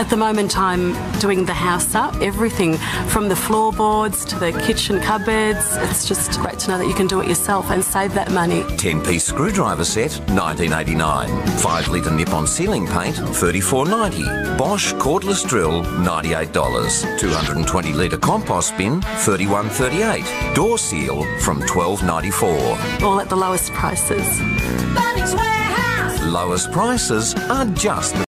At the moment I'm doing the house up, everything from the floorboards to the kitchen cupboards. It's just great to know that you can do it yourself and save that money. 10-piece screwdriver set, $19.89. 5-litre nip-on ceiling paint, $34.90. Bosch cordless drill, $98. 220-litre compost bin, $31.38. Door seal from $12.94. All at the lowest prices. Bunnings Warehouse. Lowest prices are just